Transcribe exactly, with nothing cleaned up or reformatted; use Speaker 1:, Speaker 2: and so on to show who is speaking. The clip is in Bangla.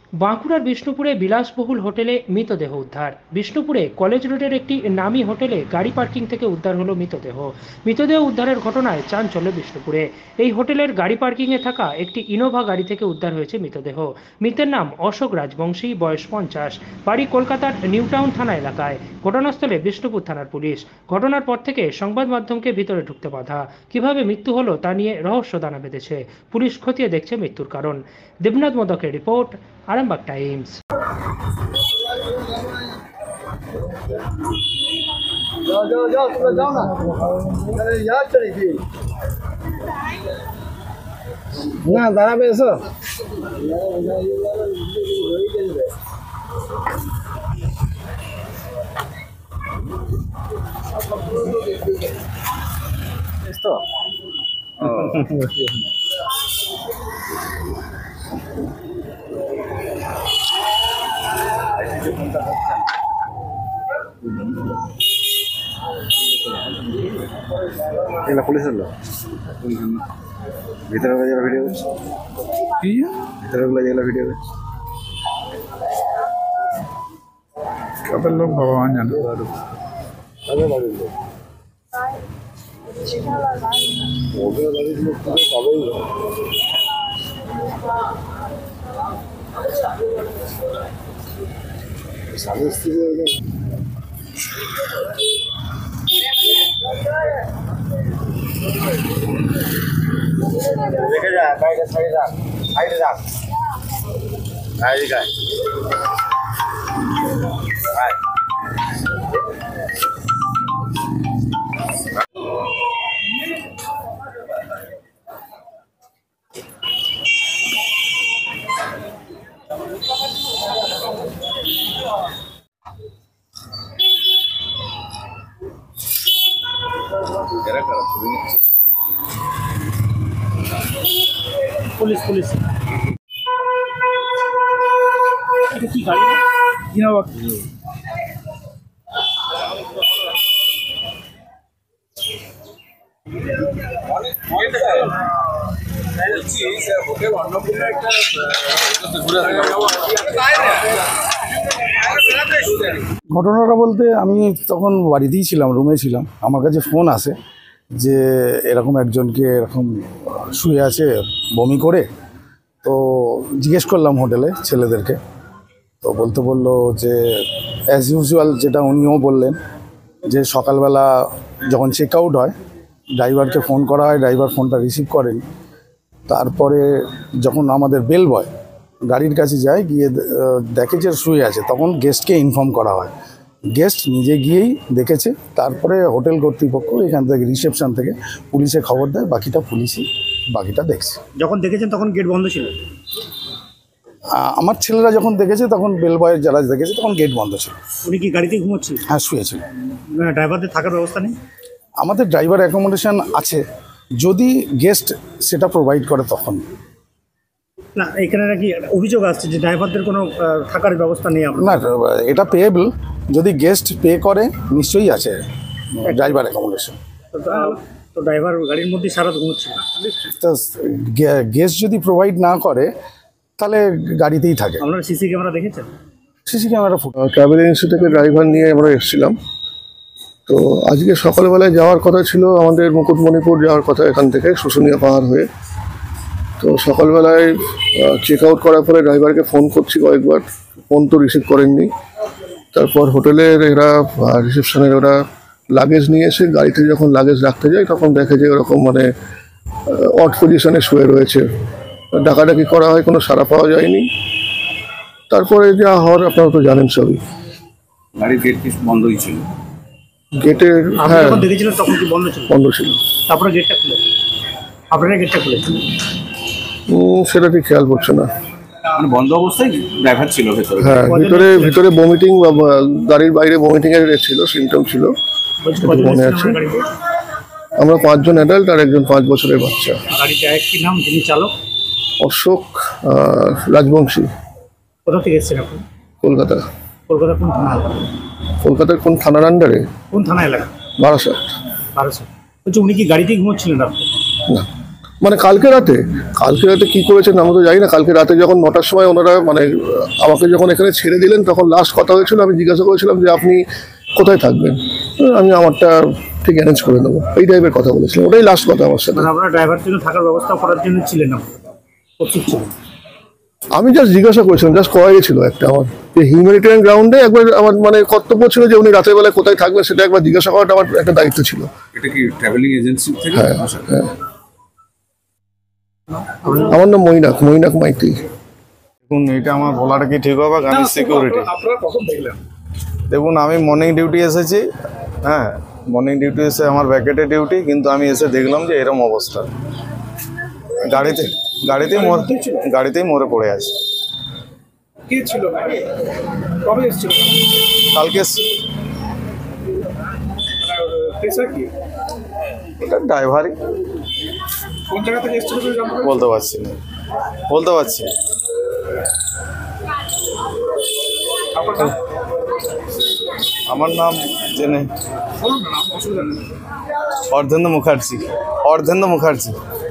Speaker 1: বাঁকুড়ার বিষ্ণুপুরে বিলাসবহুল হোটেলে মৃতদেহ উদ্ধার। বিষ্ণুপুরে কলেজ রোডের একটি নামী হোটেলে গাড়ি পার্কিং থেকে উদ্ধার হলো মৃতদেহ। মৃতদেহ উদ্ধারের ঘটনায় চাঞ্চল্য বিষ্ণুপুরে। এই হোটেলের গাড়ি পার্কিংয়ে থাকা একটি ইনোভা গাড়ি থেকে উদ্ধার হয়েছে মৃতদেহ। মৃতের নাম অশোক রাজবংশী, বয়স পঞ্চাশ, বাড়ি কলকাতার নিউটাউন থানা এলাকায়। ঘটনাস্থলে বিষ্ণুপুর থানার পুলিশ। ঘটনার পর থেকে সংবাদ মাধ্যমকে ভিতরে ঢুকতে বাধা। কিভাবে মৃত্যু হলো তা নিয়ে রহস্য দানা বেঁধেছে। পুলিশ খতিয়ে দেখছে মৃত্যুর কারণ। দেবনাথ মোদকের রিপোর্ট, আরামবাগ টাইমস।
Speaker 2: जाओ जाओ जाओ तुम जाओ ना। अरे यार चली थी ना दाना पे ऐसा esto
Speaker 3: la policía lo ভিতরে গিয়ে ভিডিও কি ভিতরে গিয়ে ভিডিও কত লোক ভগবান জানে আগে বাড়ি লোক ওদের বাড়ির লোক তো সবাই স্বামী স্ত্রী দেখে যা গাড়িটা সাইডে রাখ সাইডে রাখ গাড়ি গাড়ি
Speaker 1: पुलिस पुलिस की गाड़ी इनोवा
Speaker 4: ঘটনাটা বলতে আমি তখন বাড়িতেই ছিলাম, রুমে ছিলাম। আমার কাছে ফোন আসে যে এরকম একজনকে এরকম শুয়ে আছে বমি করে। তো জিজ্ঞেস করলাম হোটেলে ছেলেদেরকে, তো বলতে বললো যে অ্যাজ ইউজুয়াল যেটা উনিও বললেন যে সকালবেলা যখন চেক আউট হয় ড্রাইভারকে ফোন করা হয়, ড্রাইভার ফোনটা রিসিভ করেন। তারপরে যখন আমাদের বেল বয় গাড়ির কাছে যায়, গিয়ে দেখে যে শুয়ে আছে, তখন গেস্টকে ইনফর্ম করা হয়। গেস্ট নিজে গিয়েই দেখেছে। তারপরে হোটেল কর্তৃপক্ষ এখান থেকে রিসেপশন থেকে পুলিশে খবর দেয়, বাকিটা পুলিশই বাকিটা দেখছে।
Speaker 5: যখন দেখেছেন তখন গেট বন্ধ ছিল?
Speaker 4: আমার ছেলেরা যখন দেখেছে তখন বেল বয়ের যারা দেখেছে তখন গেট বন্ধ ছিল।
Speaker 5: উনি কি গাড়িতে ঘুমোচ্ছিল?
Speaker 4: হ্যাঁ, শুয়েছিল।
Speaker 5: ড্রাইভারদের থাকার ব্যবস্থা নেই?
Speaker 4: আমাদের ড্রাইভার অ্যাকোমোডেশন আছে, যদি গেস্ট সেটা প্রোভাইড করে তখন।
Speaker 5: না, এখানে নাকি অভিযোগ আসছে যে ড্রাইভারদের কোনো থাকার ব্যবস্থা নেই।
Speaker 4: না, এটা পেয়েবল, যদি গেস্ট পে করে নিশ্চয়ই আছে ড্রাইভার অ্যাকোমোডেশন।
Speaker 5: তো ড্রাইভার গাড়ির মধ্যে সারা ঘুমোচ্ছিল।
Speaker 4: তো গেস্ট যদি প্রোভাইড না করে তাহলে গাড়িতেই থাকে।
Speaker 5: আপনারা সিসি ক্যামেরা দেখেছেন?
Speaker 4: CC camera foot
Speaker 3: travel agency থেকে ড্রাইভার নিয়ে আমরা এসেছিলাম। তো আজকে সকালবেলায় যাওয়ার কথা ছিল, আমাদের মুকুটমণিপুর যাওয়ার কথা এখান থেকে শুশুনিয়া পাহাড় হয়ে। তো সকালবেলায় চেক আউট করার পরে ড্রাইভারকে ফোন করছি কয়েকবার, ফোন তো রিসিভ করেননি। তারপর হোটেলের এরা রিসেপশনের ওরা লাগেজ নিয়ে এসে গাড়িতে যখন লাগেজ রাখতে যায় তখন দেখে যে ওরকম মানে অড পজিশনে শুয়ে রয়েছে। ডাকাডাকি করা হয়, কোনো সাড়া পাওয়া যায়নি। তারপরে যা হওয়ার আপনারা তো জানেন সবই।
Speaker 6: গাড়ির গেট কি বন্ধই ছিল?
Speaker 3: গেটের হ্যাঁ
Speaker 5: দেখেছিলেন তখন কি বন্ধ ছিল?
Speaker 3: বন্ধ ছিল।
Speaker 5: তারপরে গেটটা খুলে আপনারা গেটটা খুলেছেন?
Speaker 3: সেটা ঠিক খেয়াল করছে না।
Speaker 6: মানে বন্ধ অবস্থায় ড্রাইভার ছিল ভেতরে?
Speaker 3: হ্যাঁ, ভিতরে ভিতরে ভমিটিং বা গাড়ির বাইরে ভমিটিং এর ছিল, সিমটম ছিল মনে আছে। আমরা পাঁচজন অ্যাডাল্ট আর একজন পাঁচ বছরের বাচ্চা।
Speaker 5: গাড়িতে একটি নাম, যিনি চালক?
Speaker 3: অশোক রাজবংশী।
Speaker 5: কোথা থেকে এসেছেন আপনি?
Speaker 3: কলকাতা।
Speaker 5: কলকাতা কোন থানা?
Speaker 3: কলকাতার কোন থানার আন্ডারে?
Speaker 5: কোন থানা এলাকা?
Speaker 3: বারাসাত।
Speaker 5: বারাসাত। বলছি উনি কি গাড়িতেই ঘুমোচ্ছিলেন রাত্রে?
Speaker 3: না, মানে কালকে রাতে কালকে রাতে কি করেছেন আমরা তো জানি না। কালকে রাতে যখন নটার সময় ওনারা মানে আমাকে যখন এখানে ছেড়ে দিলেন তখন লাস্ট কথা হয়েছিল, আমি জিজ্ঞাসা করেছিলাম যে আপনি কোথায় থাকবেন, আমি আমারটা ঠিক অ্যারেঞ্জ করে নেবো, এই টাইপের কথা বলেছিলাম। ওটাই লাস্ট কথা আমার সাথে।
Speaker 5: মানে আপনারা ড্রাইভার জন্য থাকার ব্যবস্থা করার জন্য ছিলেন না, প্রস্তুত ছিলেন?
Speaker 3: আমি জাস্ট জিজ্ঞাসা করেছিলাম, জাস্ট করা গেছিল একটা আমার যে হিউম্যানিটেরিয়ান গ্রাউন্ডে একবার আমার মানে কর্তব্য ছিল যে উনি রাতের বেলায় কোথায় থাকবেন সেটা একবার জিজ্ঞাসা করাটা আমার একটা দায়িত্ব ছিল।
Speaker 6: এটা কি ট্রাভেলিং এজেন্সি থেকে
Speaker 3: হ্যাঁ
Speaker 6: আসা?
Speaker 3: হ্যাঁ। আমার নাম মৈনাক মৈনাক মাইতি।
Speaker 7: দেখুন এটা আমার বলাটা কি ঠিক হবে? আমি সিকিউরিটি।
Speaker 5: আপনারা কখন দেখলেন?
Speaker 7: দেখুন আমি মর্নিং ডিউটি এসেছি, হ্যাঁ মর্নিং ডিউটি এসে আমার ব্যাকেটে ডিউটি, কিন্তু আমি এসে দেখলাম যে এরকম অবস্থা, গাড়িতে গাড়িতেই মর গাড়িতেই মরে পড়ে আছে।
Speaker 5: কে ছিল? কবে এসেছিল?
Speaker 7: কালকে এস-
Speaker 5: পেশা কি?
Speaker 7: এটা ড্রাইভারই।
Speaker 5: কোন জায়গা থেকে এসেছিল তুমি জানতে পারছো?
Speaker 7: বলতে পারছি না বলতে পারছি না।
Speaker 5: আপনার নাম?
Speaker 7: আমার নাম জেনে
Speaker 5: বলুন না, নাম অসুবিধা নেই।
Speaker 7: অর্ধেন্দ্র মুখার্জি অর্ধেন্দ্র মুখার্জি